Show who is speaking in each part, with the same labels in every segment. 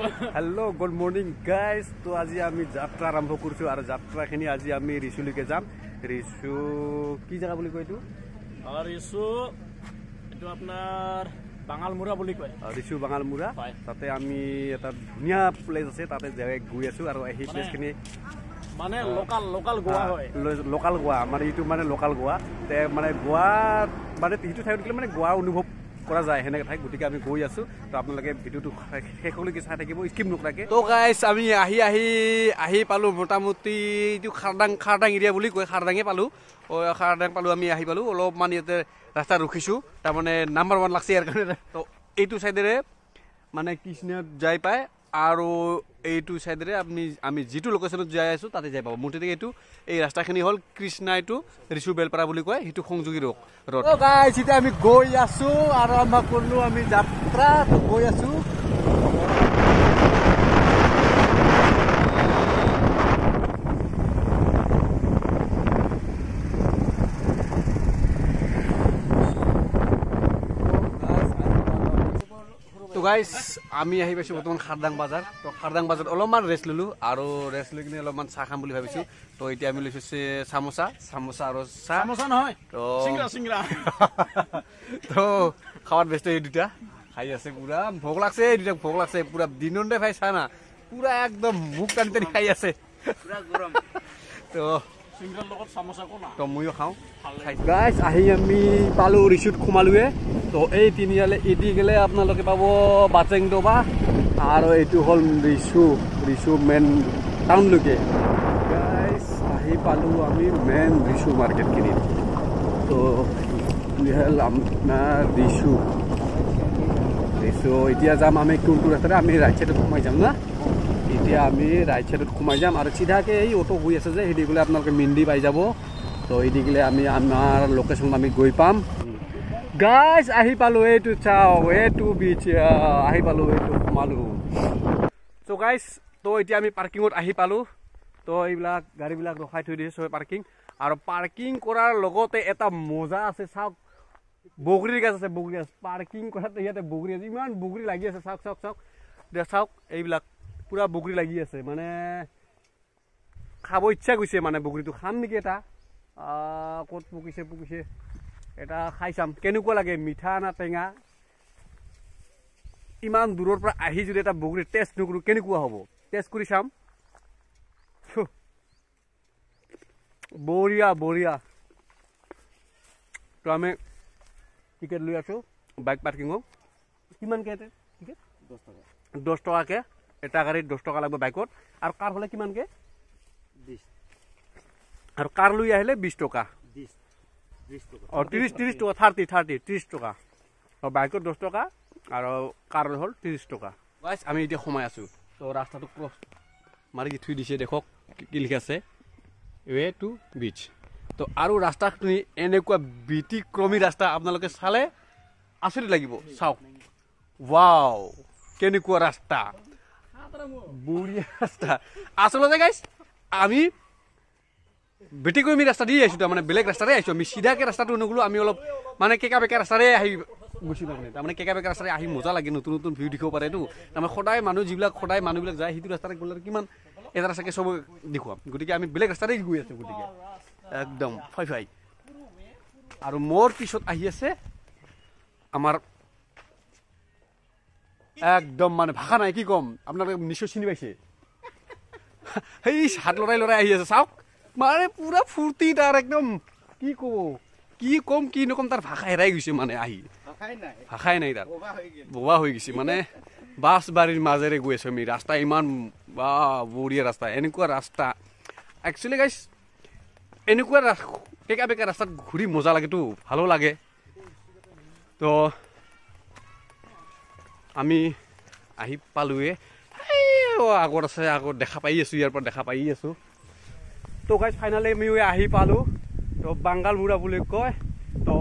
Speaker 1: Hello good morning guys. तो आज आमी यात्रा आरम्भ करছো और यात्राखिनि आज आमी ऋषुলৈকে যাম। ऋषु কি জায়গা বুলি কয় এটো?
Speaker 2: ঋষু এটো আপনার বাঙালমুৰা বুলি কয়।
Speaker 1: ঋষু বাঙালমুৰা তাতে আমি এটা ধুনিয়া প্লেস আছে, তাতে যাই গৈ আছো আৰু এই প্লেসখিনি
Speaker 2: মানে লোকাল গোৱা হয়।
Speaker 1: লোকাল গোৱা মানে ইটো মানে লোকাল গোৱা তে মানে গোৱা মানে ইটো ঠাইত গলে মানে গোৱা অনুভৱ কৰা যায় হেনে ঠাই। গতিকে আমি গৈ আছো, তো আপোনালোকে ভিডিওটো শেষলৈকে চাই থাকিব, স্কিপ নকৰাকে। তো গাইস আমি আহি পালো মোটামুটি এইটো খাৰদাং এৰিয়া বুলি কয়, খাৰদাঙে পালো। খাৰদাং পালো, আমি আহি পালো। অলপমান ইয়াতে ৰাস্তা ৰখিছো, তাৰমানে নাম্বাৰ 1 লাগছে ইয়াৰ কাৰণে। তো এইটো চাইডেৰে মানে কৃষ্ণত যাই পায় আৰু এইটো চাইডেৰে আমি যিটো লোকেশ্যনত যাই আছো তাতে যাই পাব। মুঠতে এইটো এই ৰাস্তাখিনি হ'ল কৃষ্ণা এইটো ঋষু বেলপাৰা বুলি কয়, সেইটো সংযোগী ৰোড। তো গাইস এতিয়া আমি গৈ আছো আৰু আমাক কৰিলো আমি যাত্ৰা গৈ আছো। তো গাইস আমি আহি পাইছো বৰ্তমান খাৰদাং বাজাৰ। তো খাৰদাং বাজাৰত অলপমান ৰেষ্ট ললো আৰু ৰেষ্ট লৈ কিনে অলপমান চাহ খাম বুলি ভাবিছো। তো এতিয়া আমি লৈছো চামোচা আৰু চাহ।
Speaker 2: চামোচা নহয়, চিংৰা।
Speaker 1: তো খাৱাত ব্যস্ত এই দুটা খাই আছে, পুৰা ভোক লাগছে। এই দুটা ভোক লাগছে পুৰা, দিনতে খাই চা না, পুৰা একদম মুখ টানি খাই আছে, পুৰা গৰম। তো
Speaker 2: চিংৰাৰ লগত চামোচা কোনা
Speaker 1: তো ময়ো খাওঁ। গাইস আহি আমি পালো ঋষুত সোমালোৱে। তো এই তিনিআলি এদি গেলে আপোনালোকে পাব বাচেংডোবা আৰু এইটো হ'ল ঋষু মেইন টাউনলৈকে। গাইস আহি পালো আমি মেইন ঋষু মাৰ্কেটখিনিত। তো হ'ল আপোনাৰ ঋষু এতিয়া যাম আমি কোনটো ৰাস্তাৰে, আমি ৰাইট চাইডত সোমাই যাম না। এতিয়া আমি ৰাইট চাইডত সোমাই যাম আৰু চিধাকে এই অটো গৈ আছে যে সেইদি গ'লে আপোনালোকে মিন্দি পাই যাব। তো এইদি গ'লে আমি আমাৰ লোকেশ্যনত আমি গৈ পাম। গাইস আহি পালো, এইটো চাওক, এইটো বিচ আহি পালো, এইটো সোমালো। তো গাইস তো এতিয়া আমি পাৰ্কিঙত আহি পালো। তো এইবিলাক গাড়ীবিলাক ৰখাই থৈ দিছে চবে পাৰ্কিং, আৰু পাৰ্কিং কৰাৰ লগতে এটা মজা আছে। চাওক বগৰীৰ গাছ আছে, বগৰী গাছ পাৰ্কিং কৰাতে ইয়াতে বগৰী আছে, ইমান বগৰী লাগি আছে। চাওক এইবিলাক পুৰা বগৰী লাগি আছে, মানে খাব ইচ্ছা গৈছে, মানে বগৰীটো খাম নেকি এটা। ক'ত পকিছে এটা খাই চাম কেনেকুৱা লাগে, মিঠা না টেঙা। ইমান দূৰৰ পৰা আহি যদি এটা বগৰী টেষ্ট নকৰোঁ কেনেকুৱা হ'ব, টেষ্ট কৰি চাম। বঢ়িয়া। তো আমি টিকেট লৈ আছো বাইক পাৰ্কিঙত। কিমানকৈ টিকেট? 10 টকাকৈ এটা গাড়ীত 10 টকা লাগিব বাইকত, আৰু কাৰ হ'লে কিমানকৈ? 20। আৰু কাৰ লৈ আহিলে 20 টকা। 30 টকা, 30 টকা। বাইকত 10 টকা আৰু কাৰ হ'ল 30 টকা। গাইস আমি এতিয়া সোমাই আছো। তো ৰাস্তাটো ক্ৰছ মাৰি থৈ দিছে, দেখক কি লিখা আছে, ৱে টু বিচ। তো আৰু ৰাস্তাখিনি এনেকুৱা ব্যতিক্ৰমী ৰাস্তা, আপোনালোকে চালে আচৰিত লাগিব। চাওক, ৱাও কেনেকুৱা ৰাস্তা, বঢ়িয়া ৰাস্তা। আচলতে গাইস আমি ব্যতিক্ৰমী ৰাস্তা দি আহিছো, তাৰমানে বেলেগ ৰাস্তাৰে আহিছো। আমি চিধাকে ৰাস্তাটো নগলো, আমি অলপ মানে কেকা বেকা ৰাস্তাৰে আহি গৈছো। তাৰমানে কেকা বেকা ৰাস্তাৰে আহি মজা লাগে, নতুন ভিউ দেখিব পাৰেতো। তাৰমানে সদায় মানুহবিলাক যায় সেইটো ৰাস্তাৰে গ'লে কিমান এটা ৰাস্তাকে চব দেখুৱাম। গতিকে আমি বেলেগ ৰাস্তাৰে গৈ আছো, গতিকে একদম ফাই। আৰু মোৰ পিছত আহি আছে আমাৰ একদম মানে ভাষা নাই কি ক'ম, আপোনালোকে নিশ্চয় চিনি পাইছে। সেই হাত লৰাই আহি আছে, চাওক মানে পুৰা ফূৰ্তি তাৰ, একদম কি ক'ম কি নক'ম, তাৰ ভাষা হেৰাই গৈছে। মানে আহি ভাষাই নাই তাৰ, বোবা হৈ গৈছে। মানে বাছ বাৰীৰ মাজেৰে গৈ আছো আমি, ৰাস্তা ইমান বঢ়িয়া ৰাস্তা। এনেকুৱা ৰাস্তা একচুৱেলি গাইছ, এনেকুৱা কেকা বেকা ৰাস্তাত ঘূৰি মজা লাগেতো, ভালো লাগে। তো আমি আহি পালোৱে, আগত আছে, আগত দেখা পাই আছো, ইয়াৰ পৰা দেখা পাই আছো। তো গাইছ ফাইনেলি আমি আহি পালো। তো বাংগালমুৰা বুলি কয়। তো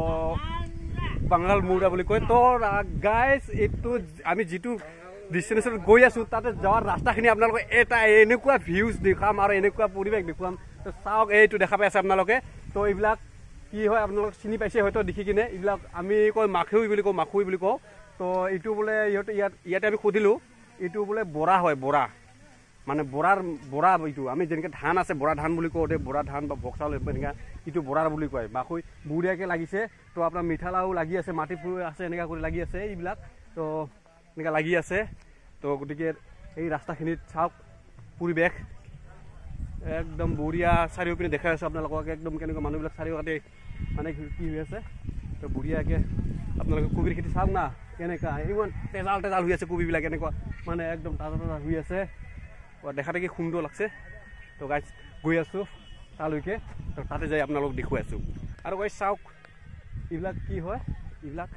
Speaker 1: গাইছ এইটো আমি যিটো ডেষ্টিনেশ্যনত গৈ আছো, তাতে যোৱাৰ ৰাস্তাখিনি আপোনালোকে এটা এনেকুৱা ভিউজ দেখাম আৰু এনেকুৱা পৰিৱেশ দেখুৱাম। তো চাওক, এইটো দেখা পাই আছে আপোনালোকে। তো এইবিলাক কি হয় আপোনালোকে চিনি পাইছে হয়তো দেখি কিনে। এইবিলাক আমি কয় মাখৈ বুলি কওঁ। তো এইটো বোলে ইয়াতে আমি সুধিলোঁ, এইটো বোলে বৰা হয় বৰা মানে বৰা এইটো আমি যেনেকৈ ধান আছে বৰা ধান বুলি কওঁ বৰা ধান বা ভোগ চাউল এনেকুৱা এইটো বৰা বুলি কয় বাকৈ বঢ়িয়াকৈ লাগিছে তো আপোনাৰ মিঠালাও লাগি আছে মাটি ফুল আছে এনেকুৱা কৰি লাগি আছে এইবিলাক তো এনেকুৱা লাগি আছে তো গতিকে এই ৰাস্তাখিনিত চাওক পৰিৱেশ একদম বঢ়িয়া চাৰিওপিনে দেখাই আছোঁ আপোনালোকক একদম কেনেকুৱা মানুহবিলাক চাৰিওকাষে মানে কি হৈ আছে তো বঢ়িয়াকৈ আপোনালোকে কবিৰ খেতি চাওক না কেনেকুৱা ইমান তেজাল হৈ আছে কবিবিলাক এনেকুৱা মানে একদম তাজা হৈ আছে দেখাতে কি সুন্দৰ লাগছে তো গাইজ গৈ আছোঁ তালৈকে তো তাতে যাই আপোনালোকক দেখুৱাই আছোঁ আৰু গাইজ চাওক এইবিলাক কি হয় এইবিলাক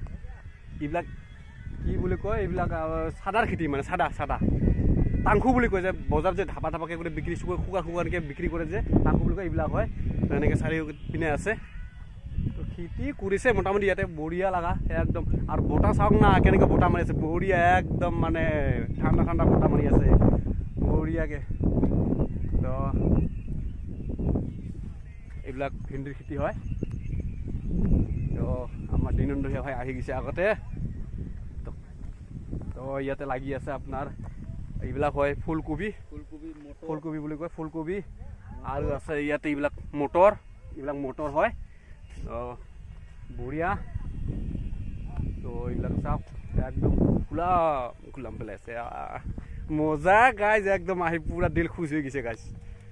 Speaker 1: কি বুলি কয় এইবিলাক চাদাৰ খেতি মানে চাদা টাংখু বুলি কয় যে বজাৰত যে ধাপাকৈ কৰি বিক্ৰী শুকানকৈ বিক্ৰী কৰে যে টাংখু বুলি কয় এইবিলাক হয় তো এনেকৈ চাৰিওপিনে আছে তো খেতি কৰিছে মোটামুটি ইয়াতে বঢ়িয়া লগা একদম আৰু বতাহ চাওক না কেনেকৈ বতাহ মাৰি আছে বঢ়িয়া একদম মানে ঠাণ্ডা বতাহ মাৰি আছে বঢ়িয়াকৈ তো এইবিলাক ভেন্দিৰ খেতি হয় তো আমাৰ দিনন্দৰীয়া ভাই আহি গৈছে আগতে তো ইয়াতে লাগি আছে আপোনাৰ এইবিলাক হয় ফুলকবি বুলি কয় ফুলকবি আৰু আছে ইয়াতে এইবিলাক মটৰ হয় বঢ়িয়া তো এইবিলাক চাওক একদম খোলাম পেলাইছে মজা গাইজ একদম আহি পুৰা দিল খুচ হৈ গৈছে গাইজ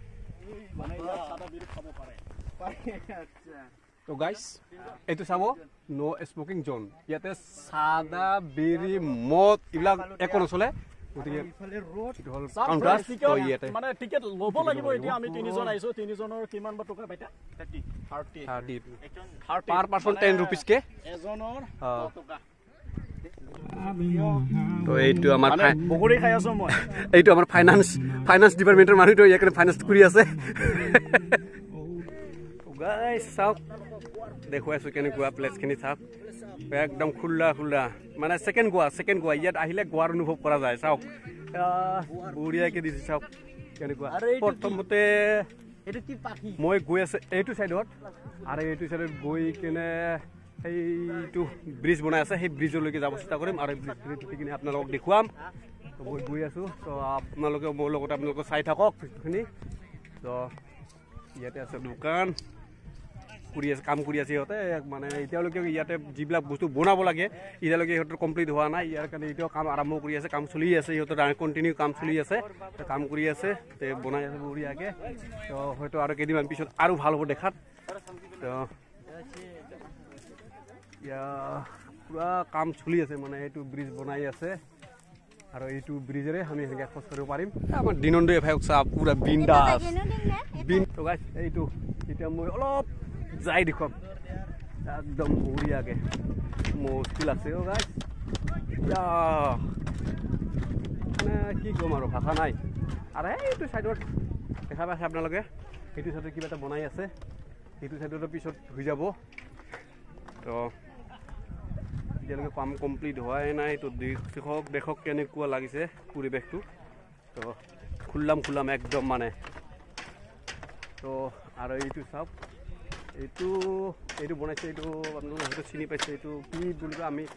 Speaker 1: তো গাইজ এইটো চাব নো স্মকিং জোন ইয়াতে চাদা বিৰি মদ এইবিলাক একো নচলে গতিকে
Speaker 2: মানে টিকেট ল'ব লাগিব এতিয়া আমি তিনিজন আহিছোঁ তিনিজনৰ কিমান বা টকা পাইতা 30
Speaker 1: পাৰ পাৰ্চন 10 रुपीसকে
Speaker 2: এজনৰ টকা
Speaker 1: তো এইটো আমাৰ
Speaker 2: বগৰী খাই আছোঁ মই
Speaker 1: এইটো আমাৰ ফাইনান্স ডিপাৰ্টমেণ্টৰ মানুহটো ইয়াকে ফাইনান্স কৰি আছে গাইজ চাওক দেখুৱাই আছোঁ কেনেকুৱা প্লেচখিনি চাওক একদম খোলা মানে ছেকেণ্ড গোৱা ইয়াত আহিলে গোৱাৰ অনুভৱ কৰা যায় চাওক বঢ়িয়াকৈ দিছে চাওক কেনেকুৱা প্ৰথমতে মই গৈ আছে এইটো চাইডত আৰু এইটো চাইডত গৈ কেনে এইটো ব্ৰিজ বনাই আছে সেই ব্ৰিজলৈকে যাব চেষ্টা কৰিম আৰু ব্ৰিজখিনি উঠি কিনে আপোনালোকক দেখুৱাম মই গৈ আছোঁ তো আপোনালোকে মোৰ লগত আপোনালোকে চাই থাকক বস্তুখিনি তো ইয়াতে আছে দোকান কাম কৰি আছে সিহঁতে মানে এতিয়ালৈকে ইয়াতে যিবিলাক বস্তু বনাব লাগে এতিয়ালৈকে সিহঁতৰ কমপ্লিট হোৱা নাই ইয়াৰ কাৰণে এতিয়াও কাম আৰম্ভ কৰি আছে কাম চলি আছে সিহঁতৰ কণ্টিনিউ কাম চলি আছে কাম কৰি আছে বনাই আছে বঢ়িয়াকৈ তো হয়তো আৰু কেইদিনমান পিছত আৰু ভাল হ'ব দেখাত তো পুৰা কাম চলি আছে মানে এইটো ব্ৰিজ বনাই আছে আৰু এইটো ব্ৰিজেৰে আমি সেনেকৈ খোজ কাঢ়িব পাৰিম আমাৰ দিনন্দে এফাইক চাহ পুৰা বিন্দাছ তো গাইজ এইটো এতিয়া মই অলপ যাই দেখুৱাম একদম বঢ়িয়াকৈ মস্তি লাগছে গাইজ মানে কি ক'ম আৰু ভাষা নাই আৰু এইটো চাইডত দেখা পাইছে আপোনালোকে সেইটো চাইডত কিবা এটা বনাই আছে সেইটো চাইডতো পিছত হৈ যাব তো এতিয়ালৈকে কাম কমপ্লিট হোৱাই নাই তো দেখক কেনেকুৱা লাগিছে পৰিৱেশটো তো খোলাম একদম মানে তো আৰু এইটো চাওক এইটো বনাইছে এইটো আপোনালোকে হয়তো চিনি পাইছে এইটো কি বুলি কয় আমি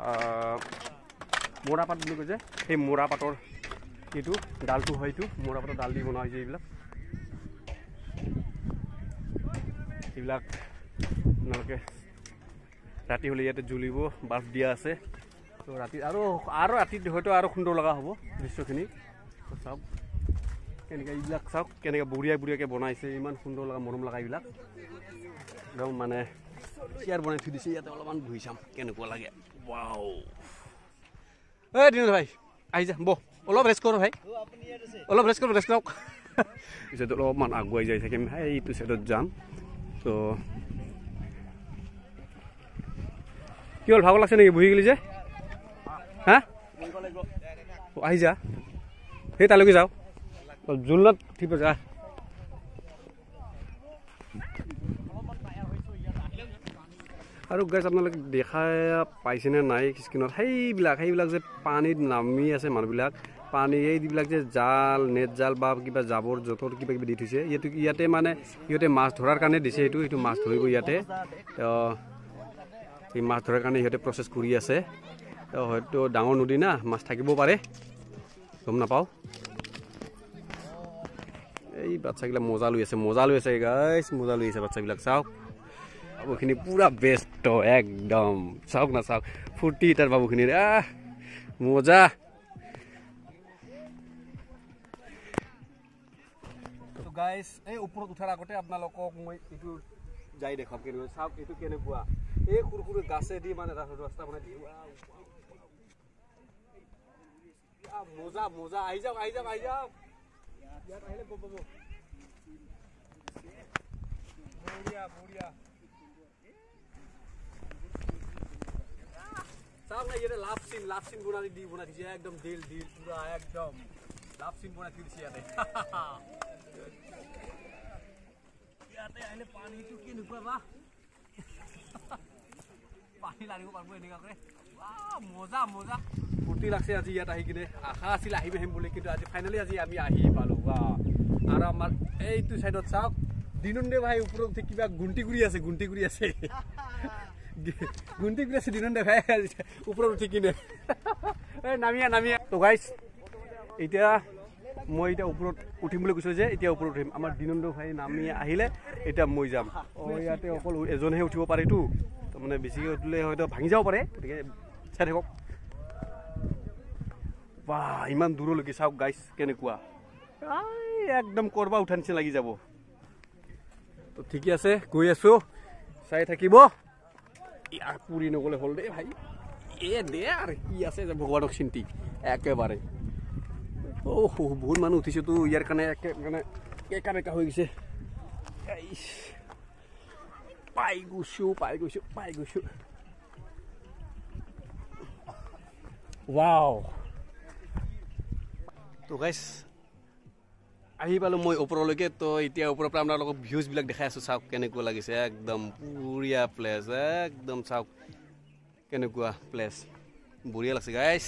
Speaker 1: মৰাপাট বুলি কয় যে সেই মৰাপাটৰ এইটো ডালটো হয় এইটো মৰাপাটৰ ডাল দি বনোৱা হৈছে এইবিলাক আপোনালোকে ৰাতি হ'লে ইয়াতে জ্বলিব বাল্ব দিয়া আছে তো ৰাতি আৰু ৰাতিত হয়তো আৰু সুন্দৰ লগা হ'ব দৃশ্যখিনি চাওক কেনেকৈ এইবিলাক চাওক কেনেকৈ বঢ়িয়াকৈ বনাইছে ইমান সুন্দৰ লগা মৰম লগা এইবিলাক একদম মানে চেয়াৰ বনাই থৈ দিছে ইয়াতে অলপমান বহি চাম কেনেকুৱা লাগে ৱাও এই দিনত ভাই আহি যা বহ অলপ ৰেষ্ট কৰ ভাই ৰেষ্ট কৰক পিছত অলপমান আগুৱাই যাই থাকিম এইটো চাইডত যাম তো কি হ'ল ভাগৰ লাগছে নেকি বহি গ'লি যে হা আহি যা সেই তালৈকে যাওঁ জোলনাত ঠিক আছে আৰু গাইজ আপোনালোকে দেখা পাইছেনে নাই স্ক্ৰীণত সেইবিলাক যে পানীত নামি আছে মানুহবিলাক পানী এইবিলাক যে নেট জাল বা কিবা জাবৰ জোঁথৰ কিবা কিবি দি থৈছে ইয়াতে মানে সিহঁতে মাছ ধৰাৰ কাৰণে দিছে এইটো মাছ ধৰিব ইয়াতে এই মাছ ধৰাৰ কাৰণে সিহঁতে প্ৰচেছ কৰি আছে হয়তো ডাঙৰ নদী না মাছ থাকিব পাৰে গম নাপাওঁ এই বাচ্চাবিলাক মজা লৈ আছে গাইছ মজা লৈ আছে বাচ্চাবিলাক চাওক বাবুখিনি পুৰা বেষ্ট একদম চাওক না চাওক ফূৰ্তি তাৰ বাবুখিনিৰ মজা গাইছ এই ওপৰত উঠাৰ আগতে আপোনালোকক মই এইটো যাই দেখাম কেনেকুৱা চাওক এইটো কেনেকুৱা এই সৰু সৰু গাছেদি মানে ৰাস্তা বনাই দি মজা মজা আহি যাওক ইয়াত আহিলে গম পাব বঢ়িয়া চাওক না ইয়াতে লাভ চিন বনাই দিছে একদম দিল পুৰা একদম লাভ চিন বনাই দিছে ইয়াতে আহিলে পানীটো কেনেকুৱা বা পানী লাগিব পাৰিব এনেকুৱা কৰে মজা ফূৰ্তি লাগছে আজি ইয়াত আহি কিনে আশা আছিল আহিম বুলি কিন্তু আজি ফাইনেলি আজি আমি আহি পালো আৰু আমাৰ এইটো চাইডত চাওক দিনন্দে ভাই ওপৰত উঠি কিবা গুণ্টি কৰি আছে দিনন্দে ভাই ওপৰত উঠি কিনে নামিয়া তো গাইছ এতিয়া মই এতিয়া ওপৰত উঠিম বুলি কৈছোঁ যে এতিয়া ওপৰত উঠিম আমাৰ দিনন্দ ভাই নামি আহিলে এতিয়া মই যাম ইয়াতে অকল এজনহে উঠিব পাৰেতো তাৰমানে বেছিকৈ উঠিলে হয়তো ভাঙি যাব পাৰে গতিকে চাই থাকক বাহ ইমান দূৰলৈকে চাওক গাইছ কেনেকুৱা একদম কৰবা উঠা নিচিনা লাগি যাব তো ঠিকে আছে গৈ আছোঁ চাই থাকিব ইয়াৰ পুৰি নগ'লে হ'ল দেই ভাই দে আৰু কি আছে যে ভগৱানক চিন্তি একেবাৰে বহুত মানুহ উঠিছেতো ইয়াৰ কাৰণে মানে একা বেকা হৈ গৈছে পাই গৈছোঁ ৱাও তো গাইছ আহি পালোঁ মই ওপৰলৈকে তো এতিয়া ওপৰৰ পৰা আপোনালোকক ভিউজবিলাক দেখাই আছোঁ চাওক কেনেকুৱা লাগিছে একদম বঢ়িয়া প্লেচ একদম চাওক কেনেকুৱা প্লেচ বঢ়িয়া লাগছে গাইছ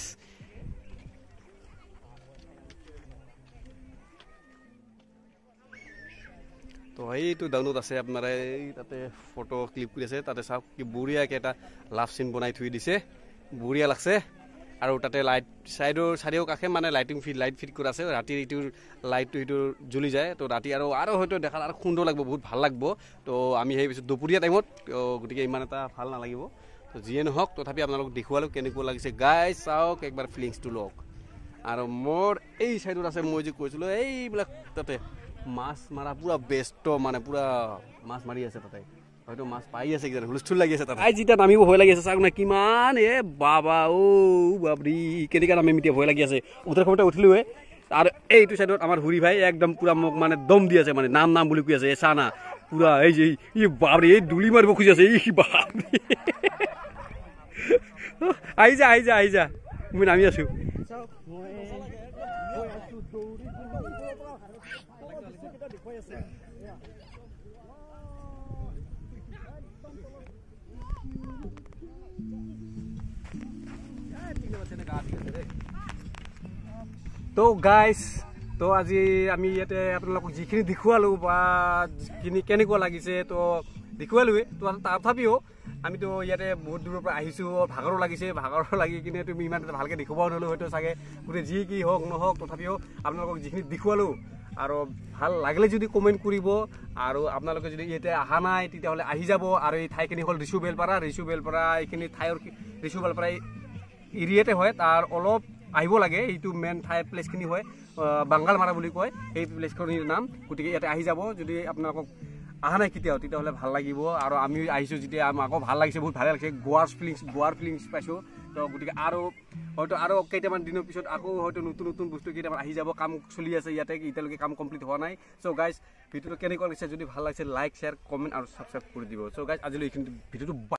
Speaker 1: তো এইটো ডাউনত আছে আপোনাৰ এই তাতে ফটো ক্লিক কৰি আছে তাতে চাওক কি বঢ়িয়াকৈ এটা লাভ চিন বনাই থৈ দিছে বঢ়িয়া লাগছে আৰু তাতে লাইট চাৰিও কাষে মানে লাইট ফিট কৰা আছে ৰাতিৰ এইটোৰ লাইটটো সেইটো জ্বলি যায় তো ৰাতি আৰু হয়তো দেখাত আৰু সুন্দৰ লাগিব বহুত ভাল লাগিব তো আমি সেই পিছত দুপৰীয়া টাইমত গতিকে ইমান এটা ভাল নালাগিব তো যিয়ে নহওক তথাপি আপোনালোকক দেখুৱালোঁ কেনেকুৱা লাগিছে গাইছ চাওক একবাৰ ফিলিংছটো লওক আৰু মোৰ এই চাইডত আছে মই যে কৈছিলোঁ এইবিলাক তাতে মাছ মাৰা পুৰা বেষ্ট মানে পুৰা মাছ মাৰি আছে তাতে হয়তো মাছ পাই আছে কিজানি হুলস্থুল লাগি আছে তাতে যেতিয়া নামিব ভয় লাগি আছে চাওক না কিমান বাবা বাবৰি কেনেকৈ নামিম এতিয়া ভয় লাগি আছে উঠাৰ সময়তে উঠিলোৱে আৰু এইটো চাইডত আমাৰ হুৰি ভাই একদম পুৰা মোক মানে দম দি আছে মানে নাম বুলি কৈ আছে চা না পুৰা এই যে বাবৰি এই দুলি মাৰিব খুজি আছে বাবৰি আহি যা মই নামি আছোঁ তো গাইছ তো আজি আমি ইয়াতে আপোনালোকক যিখিনি দেখুৱালোঁ বা যিখিনি কেনেকুৱা লাগিছে তো দেখুৱালোৱে তো তথাপিও আমিতো ইয়াতে বহুত দূৰৰ পৰা আহিছোঁ ভাগৰো লাগি কিনে তুমি ইমান এটা ভালকৈ দেখুৱাব নোৱাৰিলোঁ হয়তো চাগে গোটেই যি কি হওক নহওক তথাপিও আপোনালোকক যিখিনি দেখুৱালোঁ আৰু ভাল লাগিলে যদি কমেণ্ট কৰিব আৰু আপোনালোকে যদি ইয়াতে অহা নাই তেতিয়াহ'লে আহি যাব আৰু এই ঠাইখিনি হ'ল ৰিচু বেলপাৰা এইখিনি ঠাইৰ ৰিচু বেলপাৰা এৰিয়াতে হয় তাৰ অলপ আহিব লাগে এইটো মেইন ঠাই প্লেচখিনি হয় বাংগাল মাৰা বুলি কয় এই প্লেচখিনিৰ নাম গতিকে ইয়াতে আহি যাব যদি আপোনালোকক অহা নাই কেতিয়াও তেতিয়াহ'লে ভাল লাগিব আৰু আমি আহিছোঁ যেতিয়া আকৌ ভাল লাগিছে বহুত ভালে লাগিছে গোৱাৰ ফিলিংছ পাইছোঁ তো গতিকে আৰু হয়তো আৰু কেইটামান দিনৰ পিছত আকৌ হয়তো নতুন বস্তু কেইটামান আহি যাব কাম চলি আছে ইয়াতে এতিয়ালৈকে কাম কমপ্লিট হোৱা নাই চ' গাইজ ভিডিঅ'টো কেনেকুৱা লাগিছে যদি ভাল লাগিছে লাইক শ্বেয়াৰ কমেণ্ট আৰু ছাবস্ক্ৰাইব কৰি দিব চ' গাইজ আজিলৈ এইখিনি ভিডিঅ'টো